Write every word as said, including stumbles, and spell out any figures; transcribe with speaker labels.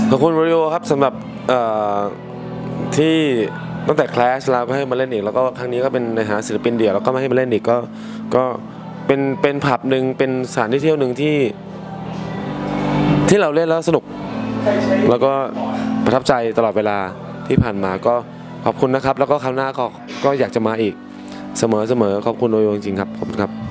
Speaker 1: ขอบคุณโรดิโอครับสำหรับที่ตั้งแต่คลาสเราก็ให้มาเล่นอีกแล้วก็ครั้งนี้ก็เป็นในหาศิลปินเดี่ยวแล้วก็มาให้มาเล่นอีกก็ก็เป็นเป็นผับหนึ่งเป็นสถานที่เที่ยวหนึ่งที่ที่เราเล่นแล้วสนุกแล้วก็ประทับใจตลอดเวลาที่ผ่านมาก็ขอบคุณนะครับแล้วก็คราวหน้าก็ก็อยากจะมาอีกเสมอเสมอขอบคุณโดยจริงๆครับขอบคุณครับ